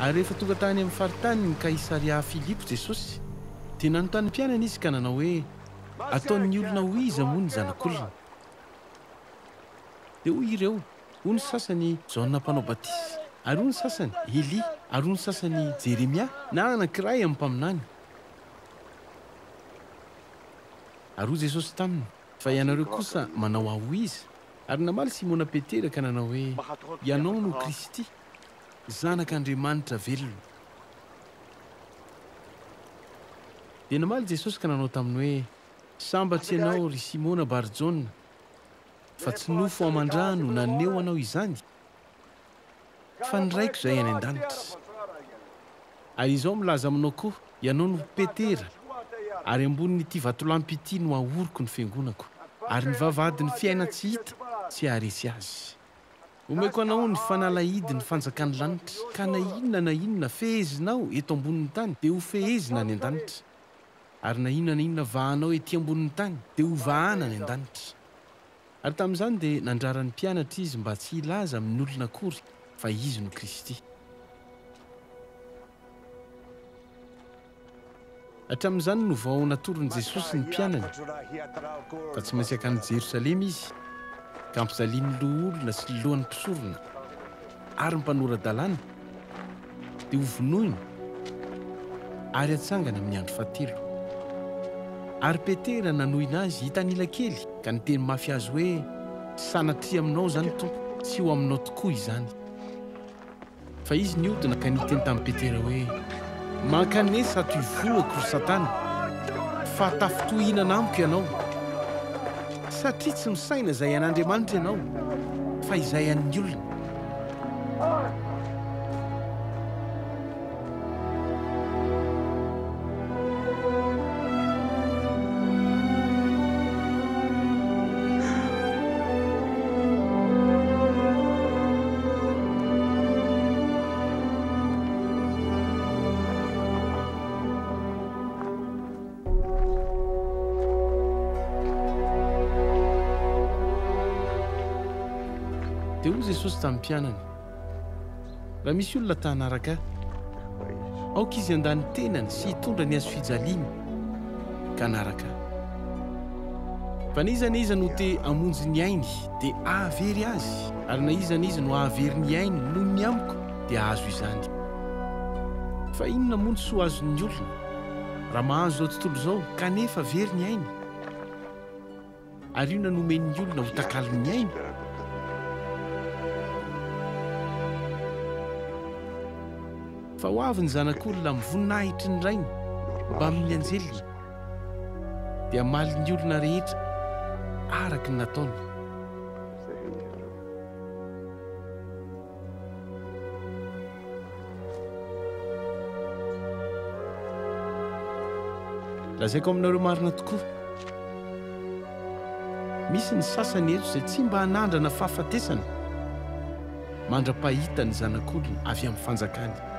Ary rehefa tonga tany amin'ny faritany ny Kaisaria Filipo Jesosy dia nanontany mpianana izy ka nanao hoe ataon'ny olona ho iza moa ny zanak'olona. Dia hoy ireo, hoy ny sasany Jaona mpanao batisy, ary hoy ny sasany Elia, ary hoy ny sasany Jeremia na anankiray amin'ny mpaminany. Ary hoy Jesosy taminy, fa ianareo kosa manao aho iza. Ary namaly Simona Petera ka nanao hoe ianao no Kristy, zanak'Andriamanitra velona. Dia namaly Jesosy ka nanao taminy hoe sambatsy ianao ry Simona Barjona, fa tsy nofo aman-drano naneo anao izany, fa ny raiko izay any an-danitra. Ary izao milaza aminao koa ianao no Petera, ary ambonin'ity vatolampy ity no ahoriko ny fiangonako, ary ny vavahadin'ny fiaina tsy hita tsy haharesy azy. Omeko anao ny fanalahidy ny fanjakan'ny lanitra, ka na inona fehezinao eto ambonin'ny tany dia ho fehezina any an-danitra, ary na inona vahanao ety ambonin'ny tany dia ho vahana any an-danitra. Ary tamin'izany dia nandrara ny mpianatra izy mba tsy hilaza amin'ny olona akory fa izy no Kristy. Hatramin'izany no vao natoron'i Jesosy ny mpianany fa tsy maintsy hakany Jerosalema izy ka ampizalian'ny loholona sy lohan'ny mpisorona ary ny mpanora-dalàna dia ho vonoiny ary hatsangana amin'ny andro fahatelo. Ary Petera nanohina azy hitan'ila kely ka niteny mafy azy hoe sanatria aminao zany Tompo, tsy ho aminao tokoa izany. Fa izy niodina ka niteny tamin'i Petera hoe mankanesa ato ivohako ry Satana, fa tafitohinana amiko ianao, satria tsy misaina izay an'Andriamanitra ianao fa izay an'ny olona. Dia hoy Jesosy tamin'ny mpianany, raha misy olona ta hanaraka aho, aoka izy handany tenany sy hitondra ny azo fijaliany ka hanaraka aho. Fa na iza no te hamonjy ny ainy dia ahavery azy, ary na iza no ahavery ny ainy noho ny amiko dia ahazo izany. Fa inona moa no soa azon'ny olona raha mahazo izao tontolo izao kanefa very ny ainy? Ary io nanomen'ny olona ho takalony ainy? Fa ho avy ny zanak'olona mivonahitry ny rainy mba amin'ny anjeliny dia maly ny olona rehetra araka ny nataony. Lazaiko aminareo marina tokoa, misy ny sasany eto izay tsy mba hanandrana fahafatesana mandra-pahita ny zanak'olona avy amin'ny fanjakany.